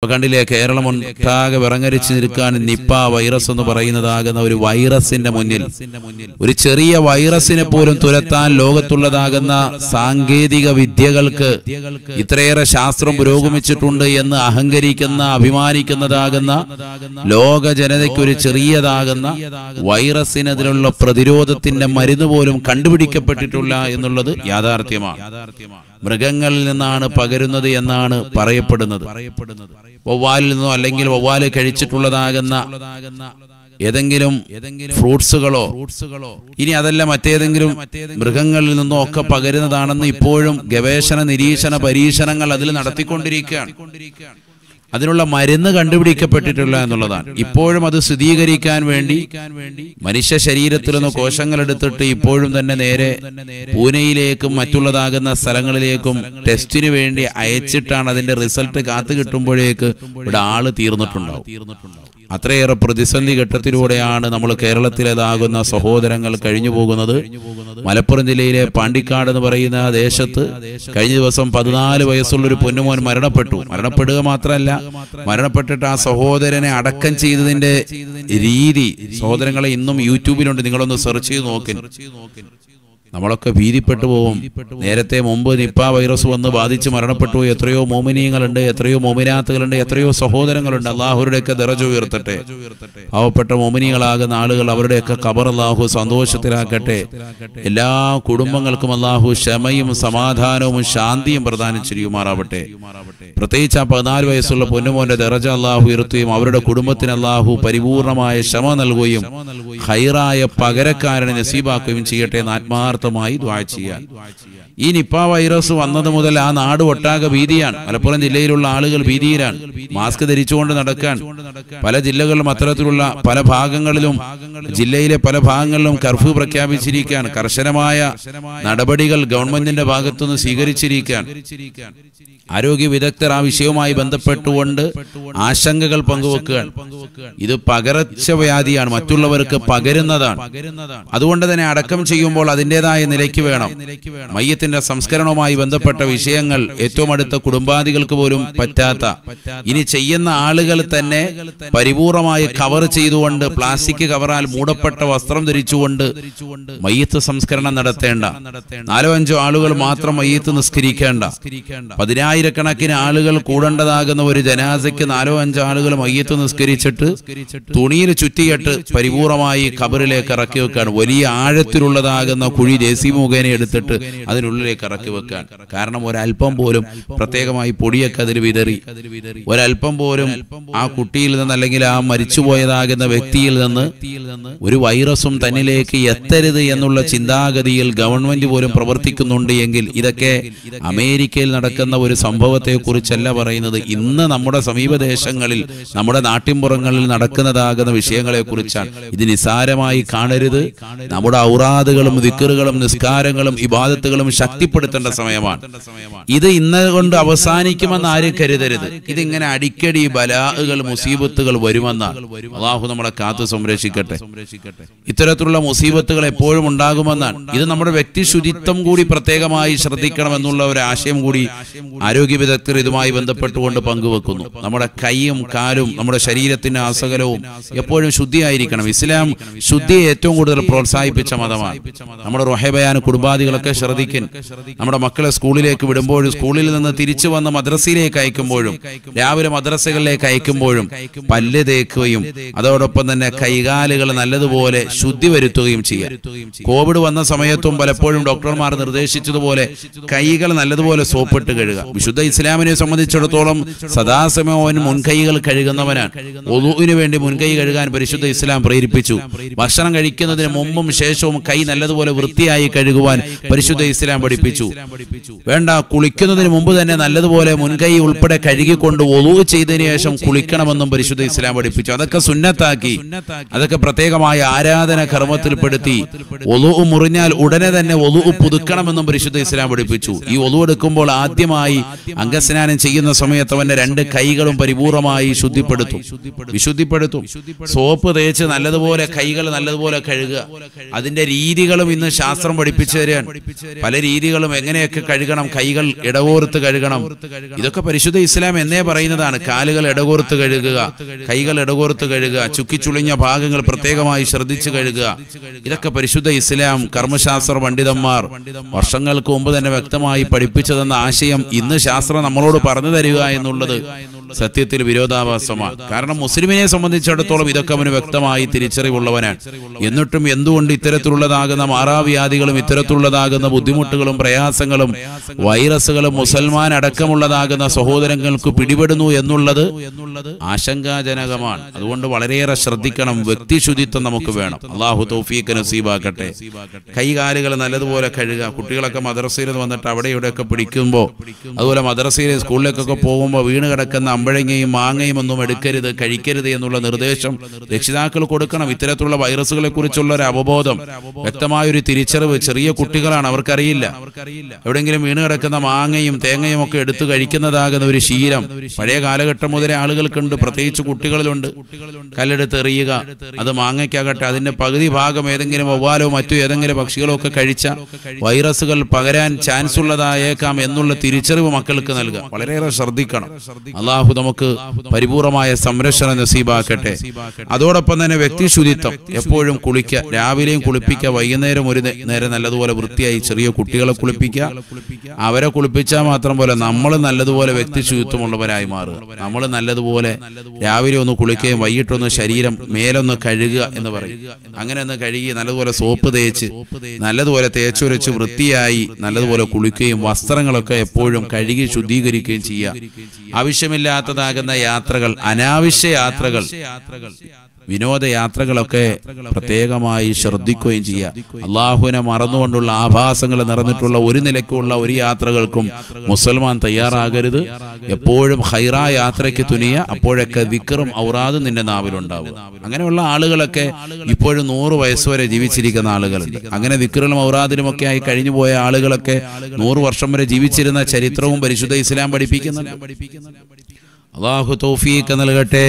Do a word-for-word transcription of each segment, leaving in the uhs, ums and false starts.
കണ്ടില്ലേ, കേരളം ഒട്ടാകെ വിറങ്ങരിച്ചു നിൽക്കാൻ നിപ്പ വൈറസ് എന്ന് പറയുന്നതാകുന്ന ഒരു വൈറസിന്റെ മുന്നിൽ, ഒരു ചെറിയ വൈറസിനെ പോലും തുരത്താൻ ലോകത്തുള്ളതാകുന്ന സാങ്കേതിക വിദ്യകൾക്ക് ഇത്രയേറെ ശാസ്ത്രം പുരോഗമിച്ചിട്ടുണ്ട് എന്ന് അഹങ്കരിക്കുന്ന അഭിമാനിക്കുന്നതാകുന്ന ലോക ജനതയ്ക്ക് ഒരു ചെറിയതാകുന്ന വൈറസിനെതിലുള്ള പ്രതിരോധത്തിന്റെ മരുന്ന് പോലും കണ്ടുപിടിക്കപ്പെട്ടിട്ടില്ല എന്നുള്ളത് യാഥാർത്ഥ്യമാണ്. മൃഗങ്ങളിൽ നിന്നാണ് പകരുന്നത് എന്നാണ് പറയപ്പെടുന്നത്. വവ്വാലിൽ നിന്നോ അല്ലെങ്കിൽ വവ്വാല് കഴിച്ചിട്ടുള്ളതാകുന്ന ഏതെങ്കിലും ഫ്രൂട്ട്സുകളോ ഇനി അതല്ല മറ്റേതെങ്കിലും മൃഗങ്ങളിൽ നിന്നോ ഒക്കെ പകരുന്നതാണെന്ന് ഇപ്പോഴും ഗവേഷണ നിരീക്ഷണ പരീക്ഷണങ്ങൾ അതിൽ നടത്തിക്കൊണ്ടിരിക്കുകയാണ്. അതിനുള്ള മരുന്ന് കണ്ടുപിടിക്കപ്പെട്ടിട്ടില്ല എന്നുള്ളതാണ്. ഇപ്പോഴും അത് സ്ഥിരീകരിക്കാൻ വേണ്ടി മനുഷ്യ ശരീരത്തിൽ നിന്ന് കോശങ്ങൾ എടുത്തിട്ട് ഇപ്പോഴും തന്നെ നേരെ പൂനെയിലേക്കും മറ്റുള്ളതാകുന്ന സ്ഥലങ്ങളിലേക്കും ടെസ്റ്റിന് വേണ്ടി അയച്ചിട്ടാണ് അതിന്റെ റിസൾട്ട് കാത്തു കിട്ടുമ്പോഴേക്ക് ഇവിടെ ആള് തീർന്നിട്ടുണ്ടാവും. അത്രയേറെ പ്രതിസന്ധി ഘട്ടത്തിലൂടെയാണ് നമ്മൾ കേരളത്തിലേതാകുന്ന സഹോദരങ്ങൾ കഴിഞ്ഞു പോകുന്നത്. മലപ്പുറം ജില്ലയിലെ പാണ്ടിക്കാട് എന്ന് പറയുന്ന ദേശത്ത് കഴിഞ്ഞ ദിവസം പതിനാല് വയസ്സുള്ളൊരു പൊന്നുമോൻ മരണപ്പെട്ടു. മരണപ്പെടുക മാത്രമല്ല, മരണപ്പെട്ടിട്ട് ആ സഹോദരനെ അടക്കം ചെയ്തതിന്റെ രീതി സഹോദരങ്ങളെ ഇന്നും യൂട്യൂബിലുണ്ട്, നിങ്ങളൊന്ന് സെർച്ച് ചെയ്ത് നോക്കി. നമ്മളൊക്കെ ഭീതിപ്പെട്ടു പോകും. നേരത്തെ മുമ്പ് നിപ്പ വൈറസ് വന്ന് ബാധിച്ച് മരണപ്പെട്ടു എത്രയോ മോമിനീങ്ങളുണ്ട്, എത്രയോ മോമിനാത്തുകളുണ്ട്, എത്രയോ സഹോദരങ്ങളുണ്ട്. അള്ളാഹുരുടെയൊക്കെ ദറജ ഉയർത്തട്ടെ. പാവപ്പെട്ട മോമിനികളാകുന്ന ആളുകൾ അവരുടെയൊക്കെ ഖബർ അള്ളാഹു സന്തോഷത്തിലാക്കട്ടെ. എല്ലാ കുടുംബങ്ങൾക്കും അള്ളാഹു ക്ഷമയും സമാധാനവും ശാന്തിയും പ്രദാനം ചെയ്യുമാറാവട്ടെ. പ്രത്യേകിച്ച് ആ പതിനാല് വയസ്സുള്ള പൊന്നുമോന്റെ ദറജ അള്ളാഹു ഉയർത്തുകയും അവരുടെ കുടുംബത്തിന് അള്ളാഹു പരിപൂർണമായ ക്ഷമ നൽകുകയും ഖൈറായ പകരക്കാരനെ നസീബാക്കുകയും ചെയ്യട്ടെ എന്ന് ആത്മാർത്ഥമായി ദുആ ചെയ്യാൻ. ഈ നിപ്പ വൈറസ് വന്നത് മുതൽ ആ നാട് ഒട്ടാകെ ഭീതിയാണ്. മലപ്പുറം ജില്ലയിലുള്ള ആളുകൾ ഭീതിയിലാണ്. മാസ്ക് ധരിച്ചുകൊണ്ട് നടക്കാൻ പല ജില്ലകളിലും അത്തരത്തിലുള്ള പല ഭാഗങ്ങളിലും ജില്ലയിലെ പല ഭാഗങ്ങളിലും കർഫ്യൂ പ്രഖ്യാപിച്ചിരിക്കാൻ, കർശനമായ നടപടികൾ ഗവൺമെന്റിന്റെ ഭാഗത്തുനിന്ന് സ്വീകരിച്ചിരിക്കാൻ. ആരോഗ്യ വിദഗ്ധർ ആ വിഷയവുമായി ബന്ധപ്പെട്ടുകൊണ്ട് ആശങ്കകൾ പങ്കുവെക്കുകയാണ്. ഇത് പകർച്ചവ്യാധിയാണ്, മറ്റുള്ളവർക്ക് പകരുന്നതാണ്. അതുകൊണ്ട് തന്നെ അടക്കം ചെയ്യുമ്പോൾ അതിൻ്റെതായ നിലയ്ക്ക് വേണം. മയ്യത്തിന്റെ സംസ്കരണവുമായി ബന്ധപ്പെട്ട വിഷയങ്ങൾ ഏറ്റവും അടുത്ത കുടുംബാദികൾക്ക് പോലും പറ്റാത്ത, ഇനി ചെയ്യുന്ന ആളുകൾ തന്നെ പരിപൂർണമായി കവർ ചെയ്തുകൊണ്ട് പ്ലാസ്റ്റിക് കവറാൽ മൂടപ്പെട്ട വസ്ത്രം ധരിച്ചുകൊണ്ട് മയ്യത്ത് സംസ്കരണം നടത്തേണ്ട, നാലോ അഞ്ചോ ആളുകൾ മാത്രം മയ്യത്ത് നിസ്കരിക്കേണ്ട, പതിനായിരക്കണക്കിന് ആളുകൾ കൂടേണ്ടതാകുന്ന ഒരു ജനാസയ്ക്ക് നാലോ അഞ്ചോ ആളുകൾ മയ്യത്ത് നിസ്കരിച്ചിട്ട് തുണിയിൽ ചുറ്റിയിട്ട് പരിപൂർണമായി ഖബറിലേക്ക് ഇറക്കി വെക്കാൻ, വലിയ ആഴത്തിലുള്ളതാകുന്ന കുഴി ദേശീയ മുഖേന എടുത്തിട്ട് അതിനുള്ളിലേക്ക് ഇറക്കി വെക്കാൻ. കാരണം ഒരല്പം പോലും പ്രത്യേകമായി പൊടിയൊക്കെ അതിൽ വിതറി, ഒരല്പം പോലും ആ കുട്ടിയിൽ നിന്ന് അല്ലെങ്കിൽ ആ മരിച്ചുപോയതാകുന്ന വ്യക്തിയിൽ നിന്ന് ഒരു വൈറസും തന്നിലേക്ക് എത്തരുത് എന്നുള്ള ചിന്താഗതിയിൽ ഗവൺമെന്റ് പോലും പ്രവർത്തിക്കുന്നുണ്ട് എങ്കിൽ, ഇതൊക്കെ അമേരിക്കയിൽ നടക്കുന്ന ഒരു സംഭവത്തെ കുറിച്ചല്ല പറയുന്നത്. ഇന്ന് നമ്മുടെ സമീപദേശങ്ങളിൽ നമ്മുടെ നാട്ടിൻപുറങ്ങളിൽ നടക്കുന്നതാകുന്ന വിഷയങ്ങളെ കുറിച്ചാണ്. ഇത് നിസാരമായി കാണരുത്. നമ്മുടെ ഔറാദുകളും ദിക്റുകളും നിസ്കാരങ്ങളും ഇബാദത്തുകളും ശക്തിപ്പെടുത്തേണ്ട സമയമാണ്. ഇത് ഇന്ന് കൊണ്ട് അവസാനിക്കുമെന്ന് ആരും കരുതരുത്. ഇതിങ്ങനെ അടിക്കടി ബലാഹുകൾ മുസീബത്തുകൾ വരുമെന്നാണ്. അല്ലാഹു നമ്മളെ കാത്തു സംരക്ഷിക്കട്ടെ. ഇത്തരത്തിലുള്ള മുസീബത്തുകൾ എപ്പോഴും ഉണ്ടാകുമെന്നാണ്. ഇത് നമ്മുടെ വ്യക്തി ശുചിത്വം കൂടി പ്രത്യേകമായി ശ്രദ്ധിക്കണം എന്നുള്ള ഒരു ആശയം കൂടി ആരോഗ്യ വിദഗ്ധർ ഇതുമായി ബന്ധപ്പെട്ടുകൊണ്ട് പങ്കുവെക്കുന്നു. നമ്മുടെ കൈയും കാലും നമ്മുടെ ശരീരത്തിന്റെ അസകലവും എപ്പോഴും ശുദ്ധിയായിരിക്കണം. ഇസ്ലാം ശുദ്ധിയെ ഏറ്റവും കൂടുതൽ പ്രോത്സാഹിപ്പിച്ച മതമാണ്. നമ്മുടെ റൊഹബയാൻ കുടുംബാദികളൊക്കെ ശ്രദ്ധിക്കും. നമ്മുടെ മക്കളെ സ്കൂളിലേക്ക് വിടുമ്പോഴും സ്കൂളിൽ നിന്ന് തിരിച്ചു വന്ന് മദ്രസയിലേക്ക് അയക്കുമ്പോഴും രാവിലെ മദ്രസകളിലേക്ക് അയക്കുമ്പോഴും പല്ല് തേക്കുകയും അതോടൊപ്പം തന്നെ കൈകാലുകൾ നല്ലതുപോലെ ശുദ്ധി വരുത്തുകയും ചെയ്യാം. കോവിഡ് വന്ന സമയത്തും പലപ്പോഴും ഡോക്ടർമാർ നിർദ്ദേശിച്ചതുപോലെ കൈകൾ നല്ലതുപോലെ സോപ്പിട്ട് കഴുകുക. വിശുദ്ധ ഇസ്ലാമിനെ സംബന്ധിച്ചിടത്തോളം സദാസമയം മുൻകൈകൾ കഴുകുന്നവനാണ്. വുളൂഇന് വേണ്ടി മുൻകൈ കഴുകാൻ പരിശുദ്ധ ഇസ്ലാം പ്രേരിപ്പിച്ചു. ഭക്ഷണം കഴിക്കുന്നതിന് മുമ്പും ശേഷവും കൈ നല്ലതുപോലെ വൃത്തിയായി കഴുകുവാൻ പരിശുദ്ധ ഇസ്ലാം പഠിപ്പിച്ചു. വേണ്ട, കുളിക്കുന്നതിന് മുമ്പ് തന്നെ നല്ലതുപോലെ മുൻകൈ ഉൾപ്പെടെ കഴുകിക്കൊണ്ട് വുളൂഅ് ചെയ്തതിനു ശേഷം കുളിക്കണമെന്നും പരിശുദ്ധ ഇസ്ലാം പഠിപ്പിച്ചു. അതൊക്കെ സുന്നത്താക്കി, അതൊക്കെ പ്രത്യേകമായ ആരാധന കർമ്മത്തിൽപ്പെടുത്തി. വുളൂഅ് മുറിഞ്ഞാൽ ഉടനെ തന്നെ വുളൂഅ് പുതുക്കണമെന്നും പരിശുദ്ധ ഇസ്ലാം പഠിപ്പിച്ചു. ഈ വുളൂഅ് എടുക്കുമ്പോൾ ആദ്യമായി അംഗസ്നാനം ചെയ്യുന്ന സമയത്ത് അവന്റെ രണ്ട് കൈകളും പരിപൂർണമായി ശുദ്ധിപ്പെടുത്തും വിശുദ്ധിപ്പെടുത്തും സോപ്പ് തേച്ച് നല്ലതുപോലെ കൈകൾ നല്ലതുപോലെ കഴുകുക. അതിന്റെ രീതികളും ഇന്ന് ശാസ്ത്രം പഠിപ്പിച്ചു തരാൻ. പല രീതികളും എങ്ങനെയൊക്കെ കഴുകണം, കൈകൾ ഇടകോർത്ത് കഴുകണം, ഇതൊക്കെ പരിശുദ്ധ ഇസ്ലാം എന്നേ പറയുന്നതാണ്. കാലുകൾ ഇടകോർത്ത് കഴുകുക, കൈകൾ ഇടകോർത്ത് കഴുകുക, ചുക്കിച്ചുളിഞ്ഞ ഭാഗങ്ങൾ പ്രത്യേകമായി ശ്രദ്ധിച്ചു കഴുകുക, ഇതൊക്കെ പരിശുദ്ധ ഇസ്ലാം കർമ്മശാസ്ത്ര പണ്ഡിതന്മാർ വർഷങ്ങൾക്ക് മുമ്പ് തന്നെ വ്യക്തമായി പഠിപ്പിച്ചതെന്ന ആശയം ഇന്ന് ശാസ്ത്രം നമ്മളോട് പറഞ്ഞു തരിക എന്നുള്ളത് സത്യത്തിൽ വിരോധാഭാസമാണ്. കാരണം മുസ്ലിമിനെ സംബന്ധിച്ചിടത്തോളം ഇതൊക്കെ അവന് വ്യക്തമായി തിരിച്ചറിവുള്ളവനാണ്. എന്നിട്ടും എന്തുകൊണ്ട് ഇത്തരത്തിലുള്ളതാകുന്ന മാറാവ്യാധികളും ഇത്തരത്തിലുള്ളതാകുന്ന ബുദ്ധിമുട്ടുകളും പ്രയാസങ്ങളും വൈറസുകളും മുസൽമാൻ അടക്കമുള്ളതാകുന്ന സഹോദരങ്ങൾക്ക് പിടിപെടുന്നു എന്നുള്ളത് ആശങ്കാജനകമാണ്. അതുകൊണ്ട് വളരെയേറെ ശ്രദ്ധിക്കണം. വ്യക്തിശുചിത്വം നമുക്ക് വേണം. അള്ളാഹു തൗഫീഖ് നസീബാക്കട്ടെ. കൈകാലുകൾ നല്ലതുപോലെ കഴുകുക. കുട്ടികളൊക്കെ മദ്രസയിൽ വന്നിട്ട് അവിടെ ഇവിടെയൊക്കെ പിടിക്കുമ്പോൾ, അതുപോലെ മദ്രസയിൽ സ്കൂളിലേക്കൊക്കെ പോകുമ്പോൾ വീണ് കിടക്കുന്ന അമ്പഴങ്ങയും മാങ്ങയും ഒന്നും എടുക്കരുത്, കഴിക്കരുത് എന്നുള്ള നിർദ്ദേശം രക്ഷിതാക്കൾ കൊടുക്കണം. ഇത്തരത്തിലുള്ള വൈറസുകളെ കുറിച്ചുള്ള ഒരു അവബോധം, വ്യക്തമായൊരു തിരിച്ചറിവ്. ചെറിയ കുട്ടികളാണ്, അവർക്കറിയില്ല. എവിടെയെങ്കിലും വീണ് കിടക്കുന്ന മാങ്ങയും തേങ്ങയും ഒക്കെ എടുത്തു കഴിക്കുന്നതാകുന്ന ഒരു ശീലം പഴയ കാലഘട്ടം മുതലേ ആളുകൾക്കുണ്ട്, പ്രത്യേകിച്ച് കുട്ടികളിലുണ്ട്. കല്ലെടുത്ത് എറിയുക, അത് മാങ്ങയ്ക്കാകട്ടെ അതിന്റെ പകുതി ഭാഗം ഏതെങ്കിലും വവ്വാലോ മറ്റു ഏതെങ്കിലും പക്ഷികളോ ഒക്കെ കഴിച്ച വൈറസുകൾ പകരാൻ ചാൻസ് ഉള്ളതായേക്കാം എന്നുള്ള തിരിച്ചറിവ് മക്കൾക്ക് നൽകുക. വളരെയേറെ ശ്രദ്ധിക്കണം. അള്ളാഹു നമുക്ക് പരിപൂർണമായ സംരക്ഷണം നസീബാക്കട്ടെ. അതോടൊപ്പം തന്നെ വ്യക്തിശുചിത്വം. എപ്പോഴും കുളിക്കുക, രാവിലെയും കുളിപ്പിക്കുക, വൈകുന്നേരം ഒരു നേരം നല്ലതുപോലെ വൃത്തിയായി ചെറിയ കുട്ടികളെ കുളിപ്പിക്കുക. അവരെ കുളിപ്പിച്ചാൽ മാത്രം പോലെ നമ്മൾ നല്ലതുപോലെ വ്യക്തിശുചിത്വമുള്ളവരായി മാറുക. നമ്മൾ നല്ലതുപോലെ രാവിലെ ഒന്ന് കുളിക്കുകയും വൈകിട്ടൊന്ന് ശരീരം മേലൊന്ന് കഴുകുക എന്ന് പറയും. അങ്ങനെ ഒന്ന് കഴുകി നല്ലതുപോലെ സോപ്പ് തേച്ച് നല്ലതുപോലെ തേച്ചൊരച്ച് വൃത്തിയായി നല്ലതുപോലെ കുളിക്കുകയും വസ്ത്രങ്ങളൊക്കെ എപ്പോഴും കഴുകി ശുദ്ധീകരിക്കുകയും ചെയ്യുക. ആവശ്യമില്ലാത്തതാകുന്ന യാത്രകൾ, അനാവശ്യ യാത്രകൾ, വിനോദയാത്രകളൊക്കെ പ്രത്യേകമായി ശ്രദ്ധിക്കുകയും ചെയ്യുക. അള്ളാഹുവിനെ മറന്നുകൊണ്ടുള്ള ആഭാസങ്ങൾ നിറഞ്ഞിട്ടുള്ള ഒരു നിലയ്ക്കുള്ള ഒരു യാത്രകൾക്കും മുസൽമാൻ തയ്യാറാകരുത്. എപ്പോഴും ഹൈറാ യാത്രയ്ക്ക് തുനിയ. അപ്പോഴൊക്കെ ദിക്റും ഔറാദും നിന്റെ നാവിലുണ്ടാവും. അങ്ങനെയുള്ള ആളുകളൊക്കെ ഇപ്പോഴും നൂറ് വയസ്സുവരെ ജീവിച്ചിരിക്കുന്ന ആളുകളുണ്ട്. അങ്ങനെ ദിക്റിലും ഔറാദിലുമൊക്കെ ആയി കഴിഞ്ഞു പോയ ആളുകളൊക്കെ നൂറ് വർഷം വരെ ജീവിച്ചിരുന്ന ചരിത്രവും പരിശുദ്ധ ഇസ്ലാം പഠിപ്പിക്കുന്നുണ്ട്. അള്ളാഹു തൗഫീഖ് നൽകട്ടെ.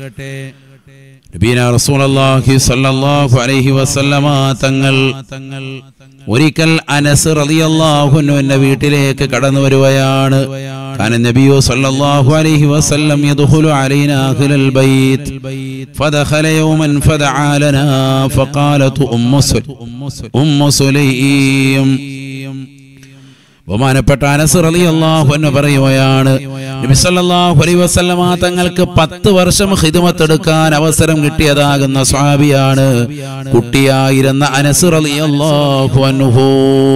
നബിയനാ റസൂലുള്ളാഹി സ്വല്ലല്ലാഹു അലൈഹി വസല്ലമ തങ്ങൾ ഒരിക്കൽ അനസ് റളിയല്ലാഹു അൻഹുവിന്റെ വീട്ടിലേക്ക് കടന്നു വരുകയാണ്. കാന നബിയു സ്വല്ലല്ലാഹു അലൈഹി വസല്ലം യദ്ഖുലു അലൈനാ അഹ്ലൽ ബൈത്ത് ഫദഖല യൗമൻ ഫദഅ ലനാ ഫഖാലതു ഉമ്മു സുലൈം. ബഹുമാനപ്പെട്ട അനസ് റളിയല്ലാഹു അൻഹു പറയുകയാണ്, നബി സല്ലല്ലാഹു അലൈഹി വസല്ലമ തങ്ങൾക്ക് പത്ത് വർഷം ഖിദ്മത്ത് എടുക്കാൻ അവസരം കിട്ടിയതാകുന്ന സ്വഹാബിയാണ് കുട്ടിയായിരുന്ന അനസ് റളിയല്ലാഹു അൻഹു.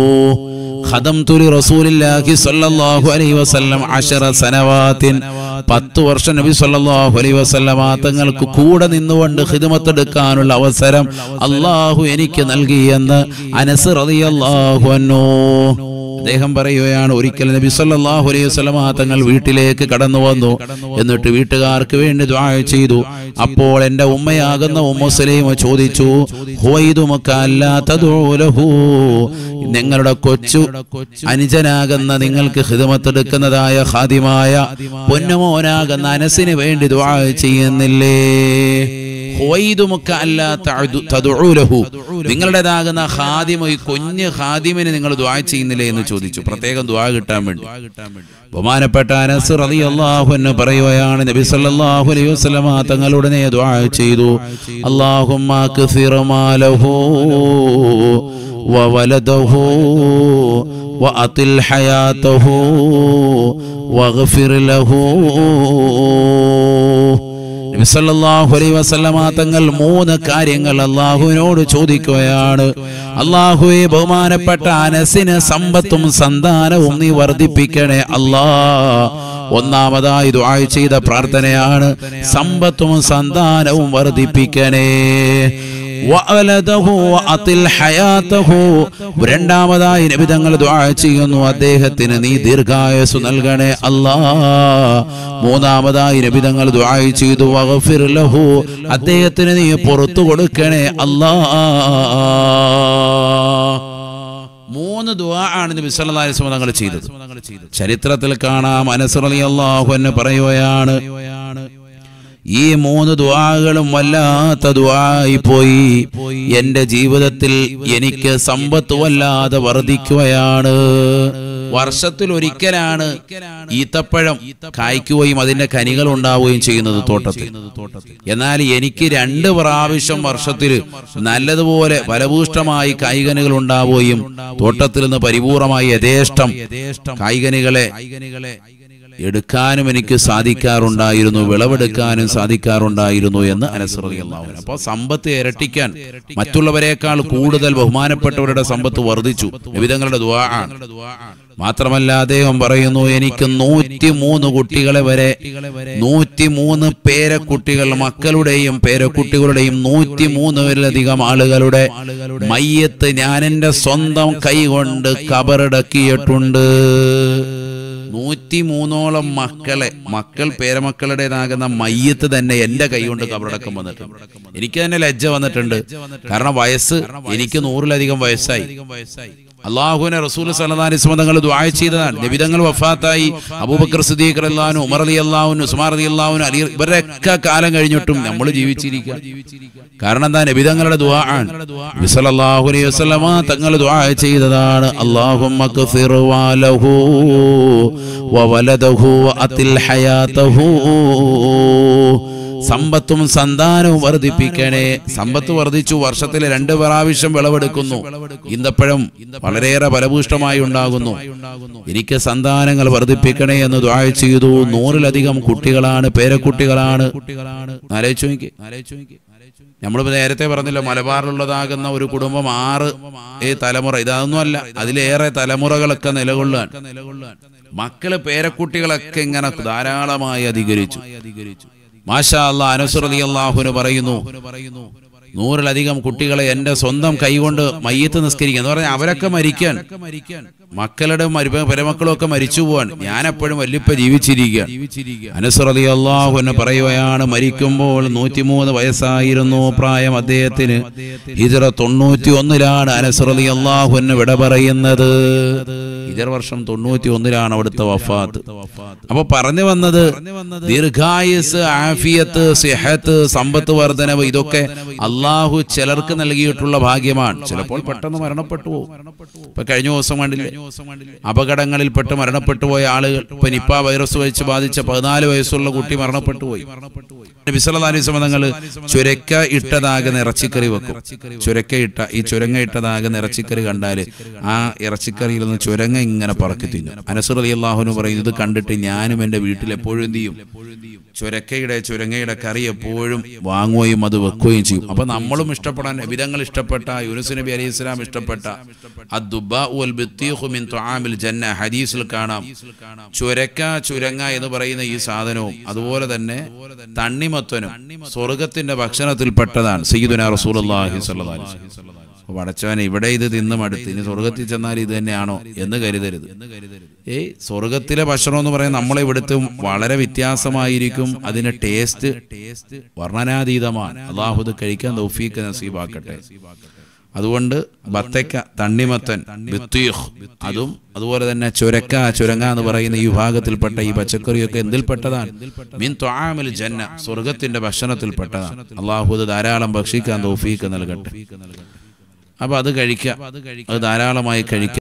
ഖദംതു ലി റസൂലില്ലാഹി സ്വല്ലല്ലാഹു അലൈഹി വസല്ലം അശറ സനവാത്തിൻ. പത്ത് വർഷം നബി സല്ലല്ലാഹു അലൈഹി വസല്ലമ തങ്ങൾക്ക് കൂടെ നിന്നുകൊണ്ട് ഖിദ്മത്ത് എടുക്കാനുള്ള അവസരം അല്ലാഹു എനിക്ക് നൽകിയെന്ന് അനസ് റളിയല്ലാഹു അൻഹു അദ്ദേഹം പറയുകയാണ്. ഒരിക്കൽ നബി സല്ലല്ലാഹു അലൈഹി വസല്ലമ തങ്ങൾ വീട്ടിലേക്ക് കടന്നു വന്നു. എന്നിട്ട് വീട്ടുകാർക്ക് വേണ്ടി ദുആ ചെയ്തു. അപ്പോൾ എൻ്റെ ഉമ്മയാകുന്ന ഉമ്മു സുലൈം ചോദിച്ചു, ഹുവൈദുമക അല്ലാ തദ്ഉ ലഹു, നിങ്ങളുടെ കൊച്ചു അനുജനാകുന്ന നിങ്ങൾക്ക് ഖിദ്മത്ത് എടുക്കുന്നതായ ഖാദിമായ പൊന്നുമോനാകുന്ന അനസിന് വേണ്ടി ദുആ ചെയ്യുന്നില്ലേ? ഹുവൈദുമക അല്ലാ തദ്ഉ ലഹു, നിങ്ങളുടേതാകുന്ന ഖാദിമ, ഈ കുഞ്ഞ് ഖാദിമിന് നിങ്ങൾ ദുആ ചെയ്യുന്നില്ലേ എന്ന് ചോദിച്ചു. പ്രത്യേകം ദുആ കിട്ടാൻ വേണ്ടി. ബഹുമാനപ്പെട്ട അനസ് റളിയല്ലാഹു അൻഹു പറയുകയാണ്, നബി സല്ലല്ലാഹു അലൈഹി വസല്ലമ തങ്ങളുടനെ ദുആ ചെയ്തു, അല്ലാഹുമ്മ കസിറ മാലഹു വവലദഹു വഅതിൽ ഹയാതഹു വഗ്ഫിർ ലഹു. നബി സല്ലല്ലാഹു അലൈഹി വസല്ലമ തങ്ങൾ മൂന്ന് കാര്യങ്ങൾ അല്ലാഹുവിനോട് ചോദിക്കുകയാണ്. അല്ലാഹുവേ, ബഹുമാനപ്പെട്ട അനസിന് സമ്പത്തും സന്താനവും നീ വർദ്ധിപ്പിക്കണേ അല്ലാ. ഒന്നാമതായി ദുആ ചെയ്ത പ്രാർത്ഥനയാണ് സമ്പത്തും സന്താനവും വർദ്ധിപ്പിക്കണേ. രണ്ടാമതായി നബി തങ്ങൾ ദുആ ചെയ്യുന്നു, അദ്ദേഹത്തിന് നീ ദീർഘായുസ്സു നൽകണേ അല്ലാ. മൂന്നാമതായി നബി തങ്ങൾ ദുആ ചെയ്തു, വഗ്ഫിർ ലഹു, അദ്ദേഹത്തിന് നീ പുറത്തു കൊടുക്കണേ അല്ലാ. മൂന്ന് ദുആ ആണ് നബി സല്ലല്ലാഹു അലൈഹി വസല്ലം തങ്ങൾ ചെയ്തത്. ചരിത്രത്തിൽ കാണാം, അനസ് റളിയല്ലാഹു അൻഹു പറയുകയാണ്, ഈ മൂന്ന് ദുആകളും വല്ലാത്ത ദുആയി പോയി. എന്റെ ജീവിതത്തിൽ എനിക്ക് സമ്പത്ത് വല്ലാതെ വർദ്ധിക്കുകയാണ്. വർഷത്തിൽ ഒരിക്കലാണ് ഈത്തപ്പഴം കായ്ക്കുകയും അതിന്റെ കനികൾ ഉണ്ടാവുകയും ചെയ്യുന്നത് തോട്ടത്തിൽ. എന്നാൽ എനിക്ക് രണ്ട് പ്രാവശ്യം വർഷത്തിൽ നല്ലതുപോലെ ഫലഭൂഷ്ടമായി കായ്കനികൾ ഉണ്ടാവുകയും തോട്ടത്തിൽ നിന്ന് പരിപൂർണമായി യഥേഷ്ടം കായ്കനികളെ എടുക്കാനും എനിക്ക് സാധിക്കാറുണ്ടായിരുന്നു, വിളവെടുക്കാനും സാധിക്കാറുണ്ടായിരുന്നു എന്ന് അനസ് റളിയല്ലാഹു അൻഹു. അപ്പോൾ സമ്പത്ത് ഇരട്ടിക്കാൻ മറ്റുള്ളവരെക്കാൾ കൂടുതൽ ബഹുമാനപ്പെട്ടവരുടെ സമ്പത്ത് വർദ്ധിച്ചു. നബിതങ്ങളുടെ ദുആ ആണ്. മാത്രമല്ല അദ്ദേഹം പറയുന്നു, എനിക്ക് നൂറ്റി മൂന്ന് കുട്ടികളെ വരെ നൂറ്റി മൂന്ന് പേരക്കുട്ടികൾ, മക്കളുടെയും പേരക്കുട്ടികളുടെയും നൂറ്റി മൂന്നിലധികം ആളുകളുടെ മയ്യത്ത് ഞാൻ എന്റെ സ്വന്തം കൈകൊണ്ട് കബറടക്കിയിട്ടുണ്ട്. നൂറ്റി മൂന്നോളം മക്കളെ മക്കൾ പേരമക്കളുടേതാകുന്ന മയ്യത്ത് തന്നെ എന്റെ കൈകൊണ്ട് കബറടക്കം വന്നിട്ടുണ്ട്. എനിക്ക് തന്നെ ലജ്ജ വന്നിട്ടുണ്ട്. കാരണം വയസ്സ് എനിക്ക് നൂറിലധികം വയസ്സായി. അല്ലാഹുവിനെ റസൂൽ സല്ലല്ലാഹു അലൈഹി വസല്ലം തങ്ങൾ ദുആ ചെയ്തതാണ്. നബിതങ്ങൾ വഫാത്തായി. അബൂബക്കർ സിദ്ദീഖ് റളിയല്ലാഹു അൻഹു, ഉമർ റളിയല്ലാഹു അൻഹു, ഉസ്മാൻ റളിയല്ലാഹു അൻഹു, അലി ഇവരൊക്കെ കാലം കഴിഞ്ഞിട്ടും നമ്മൾ ജീവിച്ചിരിക്കുക. കാരണം എന്താ? നബിതങ്ങളുടെ ദുആ ആണ്. നബി സല്ലല്ലാഹു അലൈഹി വസല്ലം തങ്ങൾ ദുആ ചെയ്തതാണ്, അല്ലാഹുമ്മ ഗ്ഫിർ വലഹു വവലദഹു വഅതിൽ ഹയാതഹു. സമ്പത്തും സന്താനവും വർദ്ധിപ്പിക്കണേ. സമ്പത്ത് വർദ്ധിച്ചു. വർഷത്തിൽ രണ്ട് പ്രാവശ്യം വിളവെടുക്കുന്നു. ഈന്തപ്പഴം വളരെയേറെ ഫലഭൂഷ്ടമായി ഉണ്ടാകുന്നു. എനിക്ക് സന്താനങ്ങൾ വർദ്ധിപ്പിക്കണേ എന്ന് ദുആ ചെയ്തു. നൂറിലധികം കുട്ടികളാണ്, പേരക്കുട്ടികളാണ്. ആലോചിച്ചു നോക്കി. നമ്മളിപ്പോ നേരത്തെ പറഞ്ഞല്ലോ, മലബാറിലുള്ളതാകുന്ന ഒരു കുടുംബം ആറ് ഏ തലമുറ. ഇതൊന്നും അല്ല, അതിലേറെ തലമുറകളൊക്കെ നിലകൊള്ളാൻ മക്കള് പേരക്കുട്ടികളൊക്കെ ഇങ്ങനെ ധാരാളമായി അധികരിച്ചു. മാഷാ അല്ലാഹ്. അനസ് റളിയല്ലാഹു അൻഹു പറയുന്നു, നൂറിലധികം കുട്ടികളെ എന്റെ സ്വന്തം കൈകൊണ്ട് മയ്യത്ത് നിസ്കരിക്കുക എന്ന് പറഞ്ഞാൽ അവരൊക്കെ മരിക്കാൻ, മക്കളുടെ പെരമക്കളും ഒക്കെ മരിച്ചു പോവാൻ, ഞാൻ എപ്പോഴും വല്യപ്പ ജീവിച്ചിരിക്കുക. അനസ് റളിയല്ലാഹു അൻഹു പറയുകയാണ്, മരിക്കുമ്പോൾ നൂറ്റിമൂന്ന് വയസ്സായിരുന്നു പ്രായം അദ്ദേഹത്തിന്. ഹിജ്റ തൊണ്ണൂറ്റി ഒന്നിലാണ് അനസ് റളിയല്ലാഹു അൻഹു വിട പറയുന്നത്. ഹിജ്റ വർഷം തൊണ്ണൂറ്റി ഒന്നിലാണ് അവിടുത്തെ വഫാത്ത്. അപ്പൊ പറഞ്ഞു വന്നത്, ദീർഘായുസ്, ആഫിയത്ത്, സിഹത്ത്, സമ്പത്ത് വർധനവ് ഇതൊക്കെ അള്ളാഹു ചിലർക്ക് നൽകിയിട്ടുള്ള ഭാഗ്യമാണ്. ചിലപ്പോൾ പെട്ടെന്ന് മരണപ്പെട്ടു പോകും. ഇപ്പൊ കഴിഞ്ഞ ദിവസം കണ്ടില്ലേ, അപകടങ്ങളിൽ പെട്ട് മരണപ്പെട്ടു പോയ ആളുകൾ. ഇപ്പൊ നിപ്പ വൈറസ് വെച്ച് ബാധിച്ച പതിനാല് വയസ്സുള്ള കുട്ടി മരണപ്പെട്ടു പോയി. നബി സല്ലല്ലാഹു അലൈഹി വസല്ലം തങ്ങൾ ചുരക്ക ഇട്ടതാകുന്ന ഇറച്ചിക്കറി വെക്കും. ചുരക്ക ഇട്ട ഈ ചുരങ്ങ ഇട്ടതാകുന്ന ഇറച്ചിക്കറി കണ്ടാല് ആ ഇറച്ചിക്കറിയിൽ നിന്ന് ചുരങ്ങ ഇങ്ങനെ പറക്കി തിന്നും. അനസ് റളിയല്ലാഹു അൻഹു പറയുന്നത്, ഇത് കണ്ടിട്ട് ഞാനും എന്റെ വീട്ടിൽ എപ്പോഴും എന്ത് ചെയ്യും, ചുരക്കയുടെ ചുരങ്ങയുടെ കറി എപ്പോഴും വാങ്ങുകയും അത് വെക്കുകയും ചെയ്യും. അപ്പൊ നമ്മളും ഇഷ്ടപ്പെടാൻ, നബിതങ്ങൾ ഇഷ്ടപ്പെട്ട, യൂനുസ് നബി അലൈഹി സ്വലാം ഇഷ്ടപ്പെട്ട അദ്ദുബാഉ വൽ ബിത്തീഖു മിൻ തുആമിൽ ജന്ന ഹദീസിൽ കാണാം. ചുരക്ക, ചുരങ്ങ എന്ന് പറയുന്ന ഈ സാധനവും അതുപോലെ തന്നെ തണ്ണിമത്തനും സ്വർഗത്തിന്റെ ഭക്ഷണത്തിൽപ്പെട്ടതാണ്. സയ്യിദുനാ റസൂലുള്ളാഹി സ്വല്ലല്ലാഹു അലൈഹി വസല്ലം. പടച്ചവനെ, ഇവിടെ ഇത് തിന്നും അടുത്ത് ഇനി സ്വർഗത്തിൽ ചെന്നാൽ ഇത് തന്നെയാണോ എന്ന് കരുതരുത്. ഏയ് സ്വർഗത്തിലെ ഭക്ഷണം എന്ന് പറയുന്നത് നമ്മളെ ഇവിടുത്തെ വളരെ വ്യത്യാസമായിരിക്കും. അതിന്റെ ടേസ്റ്റ് വർണ്ണനാതീതമാണ്. അല്ലാഹു ഇത് കഴിക്കാൻ തൗഫീഖ് നസീബാക്കട്ടെ. അതുകൊണ്ട് ബത്തക്ക, തണ്ണിമത്തൻ, ബിത്തീഖ് അതും അതുപോലെ തന്നെ ചുരക്ക, ചുരങ്ങ എന്ന് പറയുന്ന ഈ വിഭാഗത്തിൽപ്പെട്ട ഈ പച്ചക്കറിയൊക്കെ എന്തിൽപ്പെട്ടതാണ്? മിൻ തുആമിൽ ജന്ന, സ്വർഗത്തിന്റെ ഭക്ഷണത്തിൽപ്പെട്ടതാണ്. അല്ലാഹു ഇത് ധാരാളം ഭക്ഷിക്കാൻ തൗഫീഖ് നൽകട്ടെ. അപ്പൊ അത് കഴിക്കാം, അത് ധാരാളമായി കഴിക്കാം.